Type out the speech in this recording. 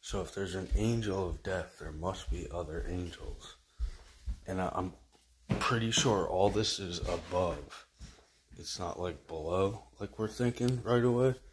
So if there's an angel of death, there must be other angels. And I'm pretty sure all this is above. It's not like below, like we're thinking right away.